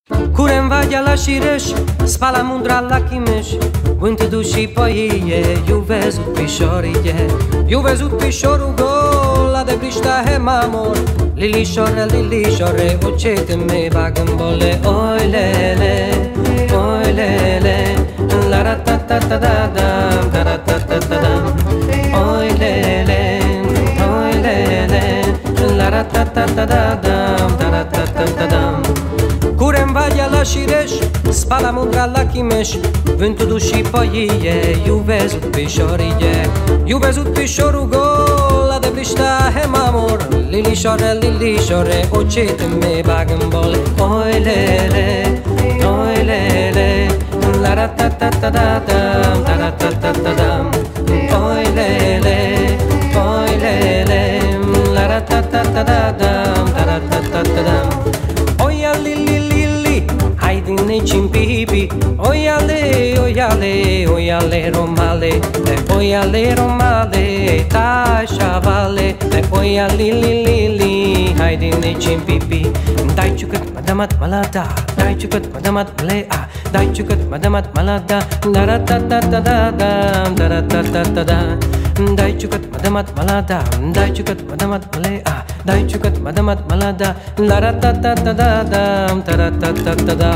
Curem vadia la shiresh, spala mundra la kimesh. Vântul duși poie, eu văzut pișorie. Eu văzut pișorul gol, la de brișta he mamor. Lilișore, o ce te me bag în bole. Oi lele, la ra ta ta ta da dam, ta ra ta ta ta dam. Oi lele, la ra ta ta ta da dam, ta ra ta ta ta dam. Curem vadia la shiresh, spala mundra la kimesh. Vântul duși poie, eu văzut pișorie. Eu văzut pișorul gol, la de brișta he mamor. Lilișore, o ce te me bag în bole. Oi lele, la ra ta ta ta da dam, ta ra ta ta ta dam. Oi lele, la ra ta ta ta da dam, ta ra ta ta ta dam. Oia li, hai din necin pipi. Oiale romale, ta șavale. Oia li, hai din necin pipi. Dai ciucăt, madamat malada, dai ciucăt, madamat malea, dai ciucăt, madamat malada, la ra ta ta ta da dam, ta ra ta ta ta da. Dai ciucăt, madamat malada, dai ciucăt, madamat malea, dai ciucăt, madamat malada, la ra ta ta ta da dam, ta ra ta ta ta da.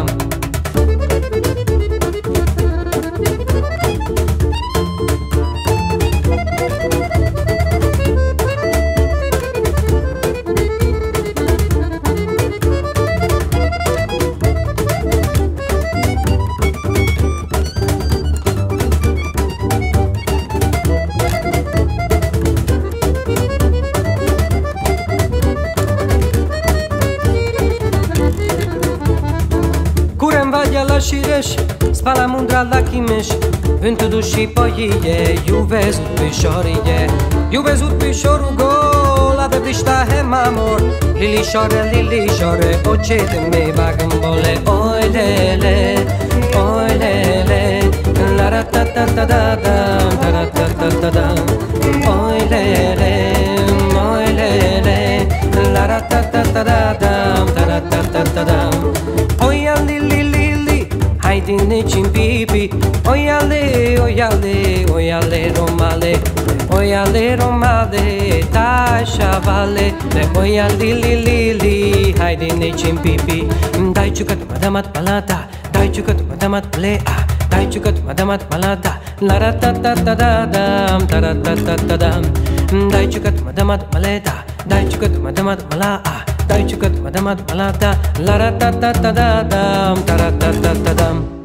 La shiresh, spala mundra la kimesh. Vântul duși poie, eu văzut pișorie. Eu văzut pișorul gol, la de brișta he mamor. Lilișore, o ce te me bag în bole. Oi lele, la ra ta ta ta da dam, ta ra ta ta ta dam. Oi lele, la ra ta ta ta da dam, ta ra ta ta ta dam. Oia li, hai din necin pipi. Oiale romale, ta șavale. Oia li, hai din necin pipi. Dai ciucăt, madamat malada, dai ciucăt, madamat malea, dai ciucăt, madamat malada, la ra ta ta ta da dam, ta ra ta ta ta dam. Dai ciucăt, madamat maleda, dai ciucăt, madamat malea, dai ciucăt, madamat malada, la ra ta ta ta da dam, ta ra ta ta ta dam.